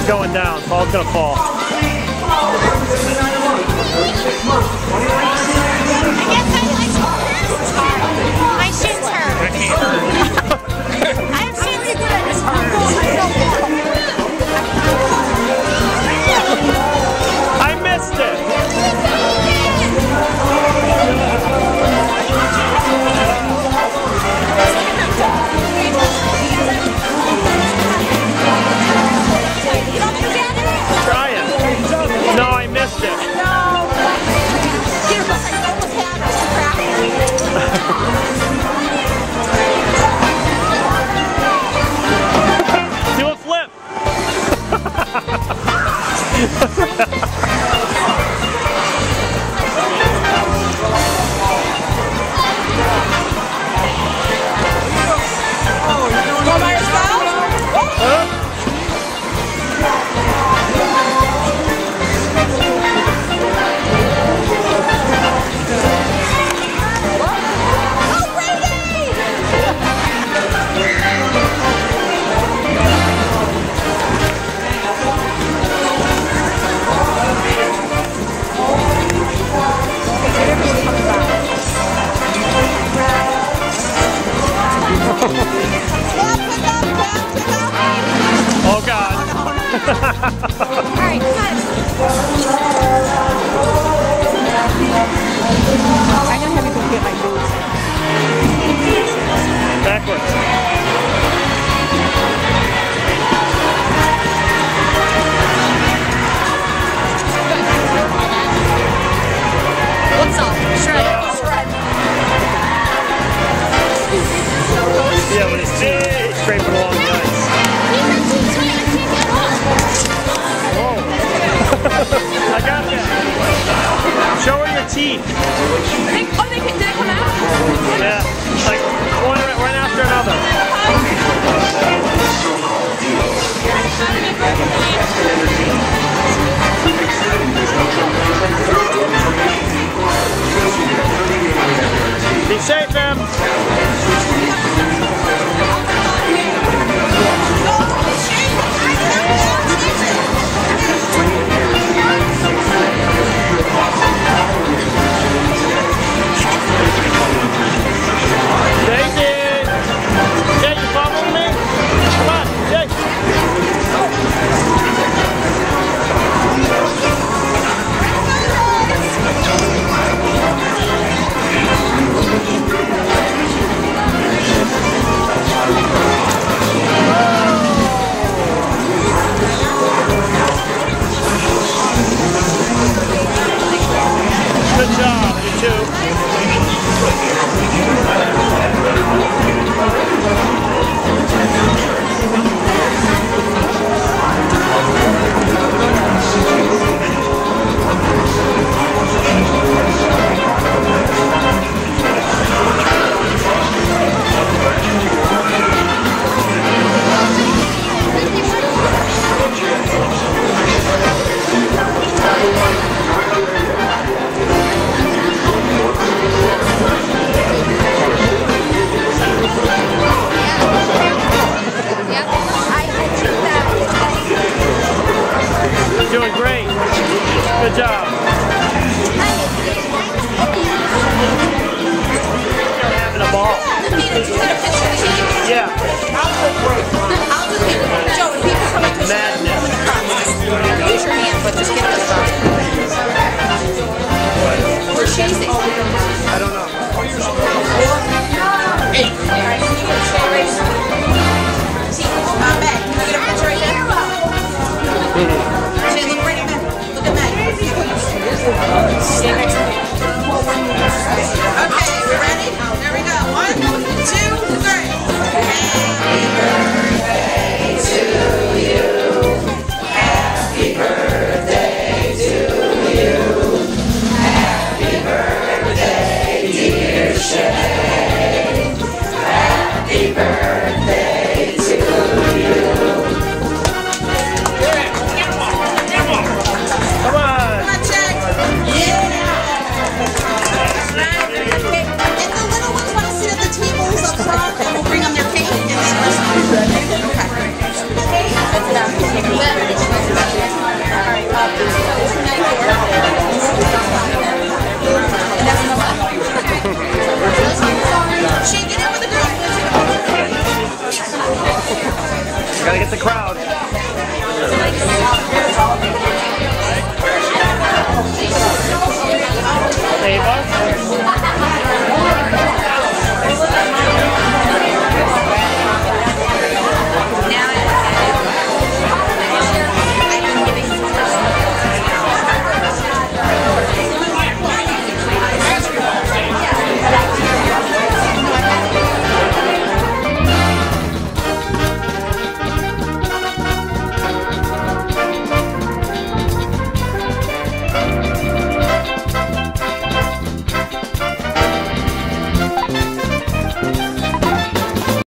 going down. Paul's gonna fall. I guess my shins hurt. I have shins that I missed it. Try it. No, I missed it. Do a flip. Oh God. Alright, cut. I'm gonna have you go get my boots. Backwards. What's up? Shred. Yeah, with his teeth scraping along the ice. Whoa. I got that. Show her your teeth. Did they come out? Yeah, like one right after another. Be safe, man. Good job, you two. Doing great. Good job. You're having a ball. Yeah. Madness. Use your hand, but just get this right. Where's Shea? I don't know. Hey. See, not bad. Can you get a picture right there? Shea, look right at that. Look at that. Stay next to me. Okay, we ready? There we go. 1, 2, 3.